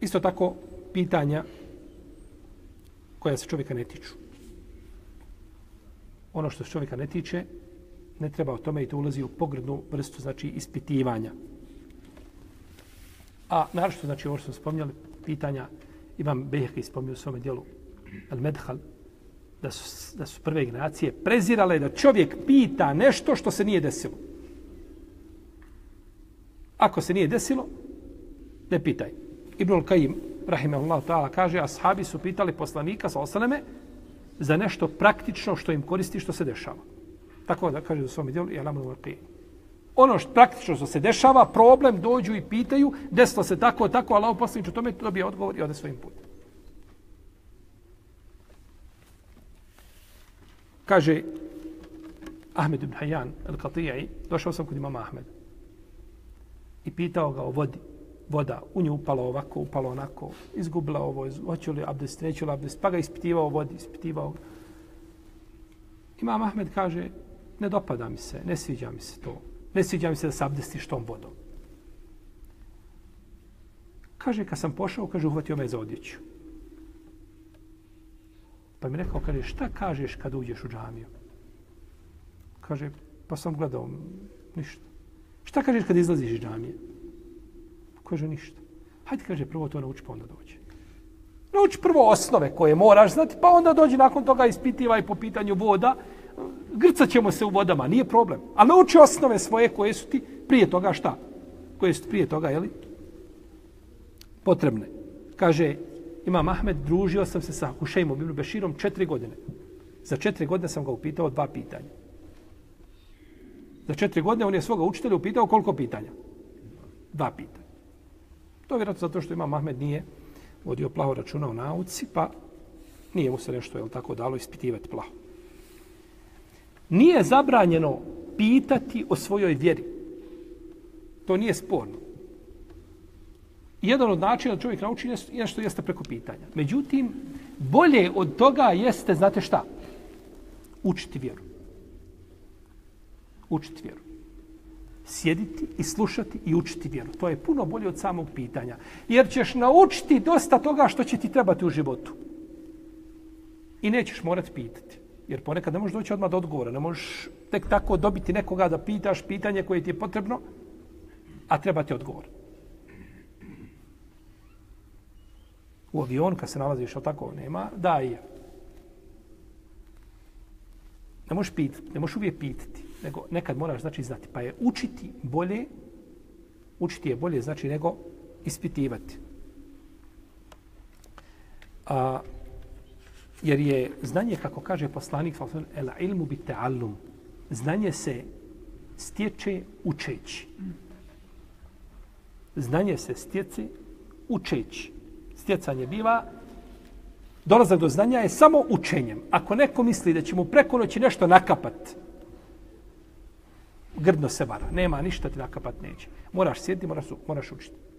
Isto tako pitanja koja se čovjeka ne tiču. Ono što se čovjeka ne tiče, ne treba o tome i to ulazi u pogrdnu vrstu, znači ispitivanja. A naravno, znači ovo što smo spominjali, pitanja, Imam Bejheki spominjao u svome dijelu Al-Medhal, da su prve generacije prezirale da čovjek pita nešto što se nije desilo. Ako se nije desilo, ne pitaj. Ibnul Kajim, rahimahullahu ta'ala, kaže, ashabi su pitali poslanika, sallallahu za nešto praktično što im koristi, što se dešava. Tako da kaže u svom dijelu, ono što praktično što se dešava, problem, dođu i pitaju, desilo se tako, Allahov poslanik u tome dobije odgovor i ode svojim putem. Kaže Ahmed ibn Hayyan al-Qati'i, došao sam kod imama Ahmeda i pitao ga o vodi. Voda u nju upala ovako, upala onako, izgubila ovo, hoće li abdest, neće li abdest, pa ga ispitivao vodi, ispitivao ga. Imam Ahmed kaže, ne dopada mi se, ne sviđa mi se to. Ne sviđa mi se da se abdestiš tom vodom. Kaže, kad sam pošao, kaže, uhvatio me za odjeću. Pa mi rekao, kaže, šta kažeš kad uđeš u džamiju? Kaže, pa sam gledao, ništa. Šta kažeš kad izlaziš iz džamije? Kaže, ništa. Hajde, kaže, prvo to nauči, pa onda dođe. Nauči prvo osnove koje moraš znati, pa onda dođi nakon toga ispitivaj po pitanju voda. Grcat ćemo se u vodama, nije problem. Ali nauči osnove svoje koje su ti prije toga šta? Koje su ti prije toga, jeli? Potrebne. Kaže, Imam Ahmed, družio sam se sa Hušejmom ibn Beširom 4 godine. Za 4 godine sam ga upitao 2 pitanja. Za 4 godine on je svoga učitelja upitao koliko pitanja? 2 pitanja. To je vjerojatno zato što Imam Ahmed nije vodio plaho računa o nauci, pa nije mu se nešto, jel tako, dalo ispitivati plaho. Nije zabranjeno pitati o svojoj vjeri. To nije sporno. Jedan od načina da čovjek nauči nešto jeste preko pitanja. Međutim, bolje od toga jeste, znate šta? Učiti vjeru. Učiti vjeru. Sjediti i slušati i učiti vjeru. To je puno bolje od samog pitanja. Jer ćeš naučiti dosta toga što će ti trebati u životu. I nećeš morati pitati. Jer ponekad ne možeš doći odmah do odgovora. Ne možeš tek tako dobiti nekoga da pitaš pitanje koje ti je potrebno, a treba ti odgovor. U avionu kad se nalaziš, ali tako nema, da je. Ne možeš pitati, ne možeš uvijek pitati, nego nekad moraš znači znati. Pa je učiti je bolje znači nego ispitivati. Jer je znanje, kako kaže poslanik, el ilmu bit ta'allum, znanje se stječe učeći. Znanje se stječe učeći. Stjecanje biva, dolazak do znanja je samo učenjem. Ako neko misli da će mu preko noći nešto nakapat, grdno se vara. Nema ništa ti nakapat neće. Moraš sjediti, moraš učiti.